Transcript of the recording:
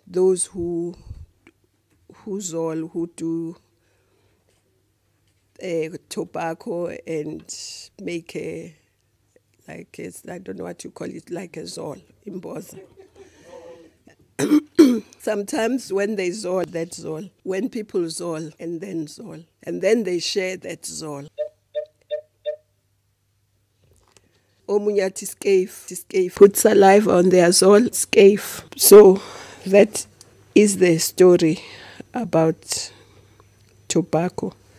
those who do tobacco and make I don't know what you call it, like a zol, imboza. Sometimes when they zol, that's zol. When people zol, and then they share that zol. Omunyati skave, put saliva on their zol, skave. So that is the story about tobacco.